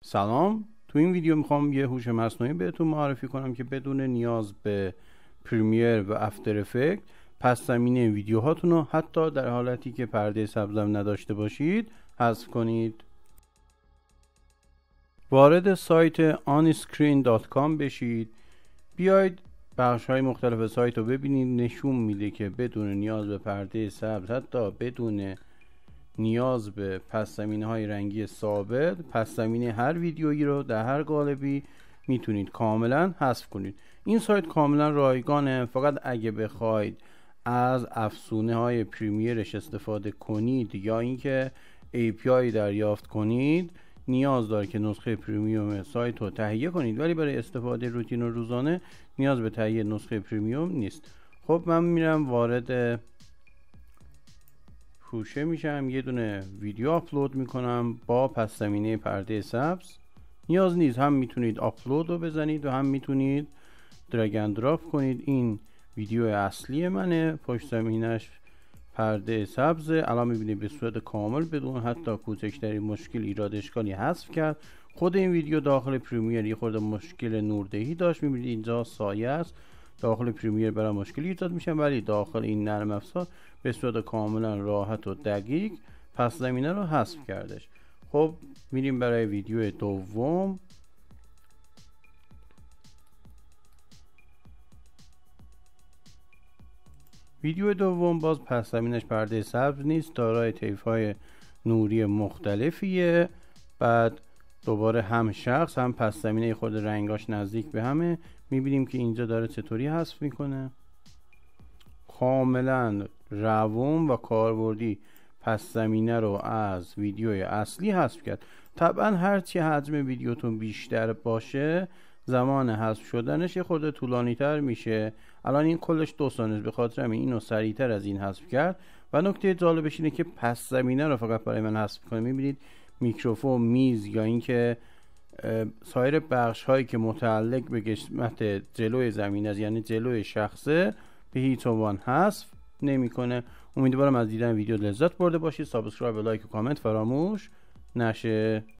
سلام. تو این ویدیو میخوام یه هوش مصنوعی بهتون معرفی کنم که بدون نیاز به پریمیر و افتر افکت پس زمینه ویدیوهاتون رو حتی در حالتی که پرده سبزم نداشته باشید حذف کنید. وارد سایت onscreen.com بشید. بیاید بخش های مختلف سایت رو ببینید. نشون میده که بدون نیاز به پرده سبز، حتی بدون نیاز به پس زمینه های رنگی ثابت، پس زمینه هر ویدیویی رو در هر قالبی میتونید کاملا حذف کنید. این سایت کاملا رایگانه، فقط اگه بخواید از افزونه های پریمیرش استفاده کنید یا اینکه API دریافت کنید نیاز داره که نسخه پریمیوم سایت رو تهیه کنید، ولی برای استفاده روتین و روزانه نیاز به تهیه نسخه پریمیوم نیست. خب من میرم وارد هوشه میشم، یه دونه ویدیو آپلود میکنم با پس زمینه پرده سبز. نیاز نیست، هم میتونید آپلود رو بزنید و هم میتونید درگ اند دراپ کنید. این ویدیو اصلی منه، پشت زمینش پرده سبز. الان میبینید به صورت کامل بدون حتی کوچکترین مشکل، ایراد، اشکالی حذف کرد. خود این ویدیو داخل پریمیر یه خورده مشکل نوردهی داشت، میبینید اینجا سایه است. داخل پریمیر برای مشکلی ایجاد میشن، ولی داخل این نرم افزار به صورت کاملا راحت و دقیق پس زمینه رو حذف کردش. خب میریم برای ویدیو دوم. ویدیو دوم باز پس زمینش پرده سبز نیست، دارای طیف‌های نوری مختلفیه. بعد دوباره هم شخص هم پس زمینه خود رنگاش نزدیک به همه. میبینیم که اینجا داره چطوری حذف میکنه. کاملا روون و کاربردی پس زمینه رو از ویدیوی اصلی حذف کرد. طبعا هرچی حجم ویدیوتون بیشتر باشه زمان حذف شدنش یه خورده طولانی تر میشه. الان این کلش 2 ثانیه، به خاطر همین اینو سریعتر از این حذف کرد. و نکته جالبش اینه که پس زمینه رو فقط برای من حذف کنه. میبینید میکروفون، میز یا اینکه سایر بخش هایی که متعلق به قسمت جلوی زمین است، یعنی جلوی شخصه، به هیچ عنوان حذف نمیکنه. امیدوارم از دیدن ویدیو لذت برده باشید. سابسکرایب و لایک و کامنت فراموش نشه.